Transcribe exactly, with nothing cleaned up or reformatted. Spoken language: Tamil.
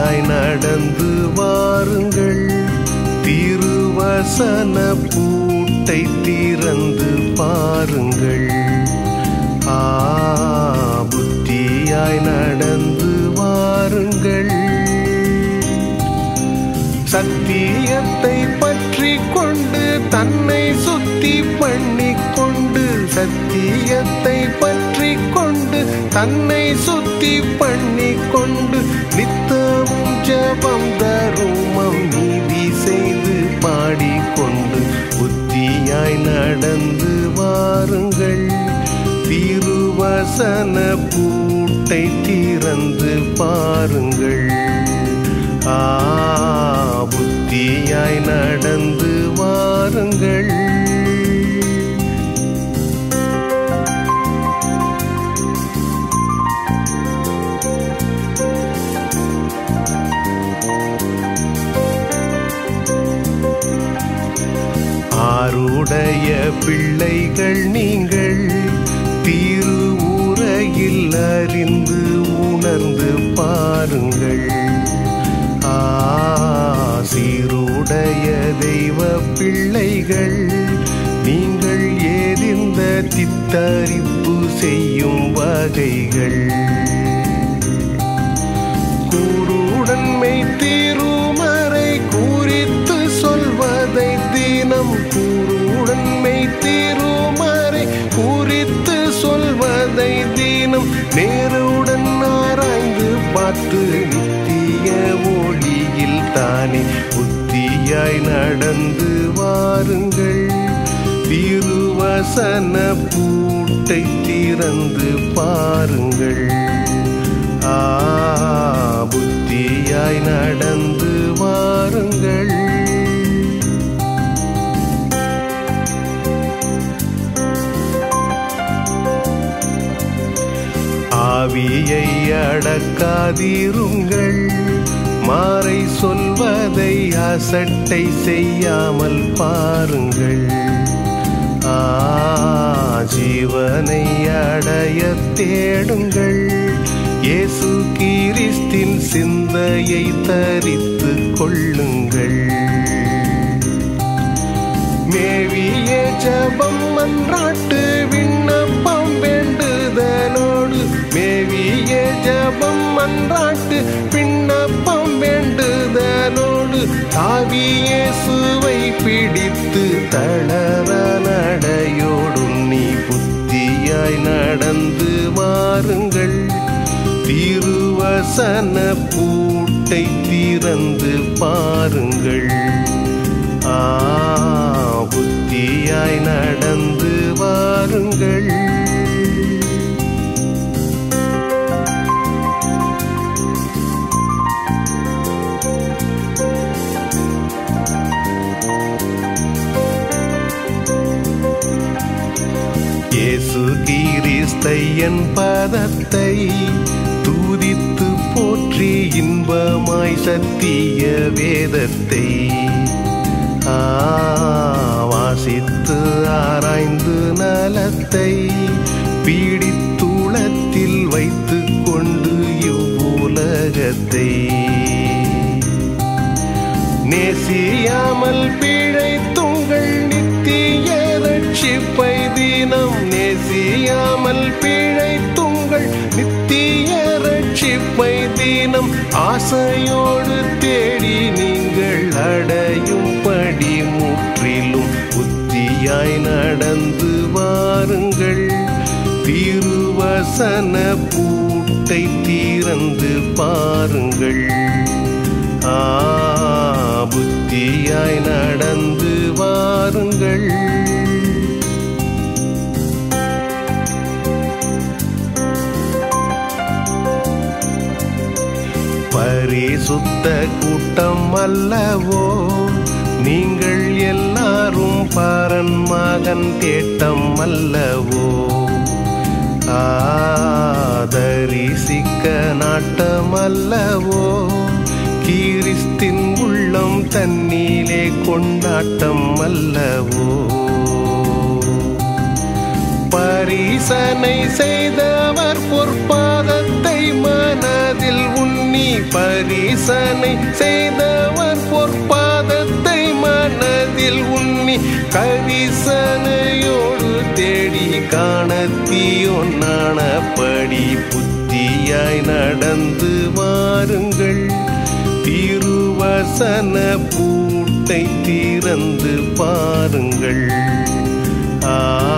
புத்தியாய் நடந்து வாருங்கள். திருவசன பூட்டை திறந்து பாருங்கள். ஆ புத்தியாய் நடந்து வாருங்கள். சத்தியத்தை பற்றி கொண்டு தன்னை சுத்தி பண்ணிக்கொண்டு, சத்தியத்தை பற்றி கொண்டு தன்னை சுத்தி பண்ணிக்கொண்டு, நித்தமும் ஜெபம் தருமம் நீதி செய்து பாடிக்கொண்டு, புத்தியாய் நடந்து வாருங்கள். திருவசன பூட்டை திறந்து பாருங்கள். ஆ புத்தியாய் நடந்து வாருங்கள். ஆருடைய பிள்ளைகள் நீங்கள் திருவுரையில் அறிந்து உணர்ந்து பாருங்கள். ஆசீருடைய தெய்வ பிள்ளைகள் நீங்கள் ஏறிந்த தித்தரிப்பு செய்யும் வகைகள். கூருடன்மை திருமறை குறித்து சொல்வதை தினம், கூருடன்மை திருமறை குறித்து சொல்வதை தினம் நேருடன் ஆராய்ந்து பார்த்து நித்திய ஒளியில் தானே புத்தியாய் நடந்து வாருங்கள். திருவசன பூட்டை திறந்து பாருங்கள். ஆ புத்தியாய் நடந்து வாருங்கள். ஆவியை அடக்காதிருங்கள். மாறை சொல்வதை அசட்டை செய்யாமல் பாருங்கள். ஆஜீவனை அடைய தேடுங்கள். இயேசு கிறிஸ்தின் சிந்தையை தரித்து கொள்ளுங்கள். மேவிய ஜெபம் மன்றாட்டு விண்ணப்பம் வேண்டுதலோடு, மேவிய ஜெபம் மன்றாட்டு விண்ணப்பம் வேண்டுதலோடு, தாவி இயேசுவை பிடித்து தளர நடையோடும் நீ புத்தியாய் நடந்து வாருங்கள். திருவசன பூட்டை திறந்து பாருங்கள். ஆ புத்தியாய் நடந்து வாருங்கள். இயேசு கிறிஸ்தை என் பதத்தை துதித்து போற்றி இன்பமாய் சத்திய வேதத்தை வாசித்து ஆராய்ந்து நலத்தை பீடித்துளத்தில் வைத்து கொண்டு இவ்வுலகத்தை நேசியாமல் பிழைத்துங்கள் நித்திய ரட்சிப்பை தினம், நேசியாமல் பிழைத்துங்கள் நித்திய ரட்சிப்பை தினம், ஆசையோடு தேடி நீங்கள் அடையும்படி முற்றிலும் புத்தியாய் நடந்து வாருங்கள். திருவசன பூட்டை திறந்து பாருங்கள். ஆ புத்தியாய் நடந்து வாருங்கள். பரிசுத்த கூட்டம் அல்லவோ நீங்கள் எல்லாரும், பரன் மகன் தேட்டம் அல்லவோ, ஆதரிசிக்க நாட்டம் அல்லவோ, கிறிஸ்தின் உள்ளம் தன்னிலே கொண்டாட்டம் அல்லவோ. பரிசனை செய்தவர் பொற்பாதத்தை மனதில் உண்ணி பரிசனை செய்தவர் பொற்பாதத்தை மனதில் உண்ணி கரிசனையோடு தேடி காணத்தியோன் நாணப்படி புத்தியாய் நடந்து வாருங்கள். திருவசன பூட்டை திறந்து பாருங்கள். ஆ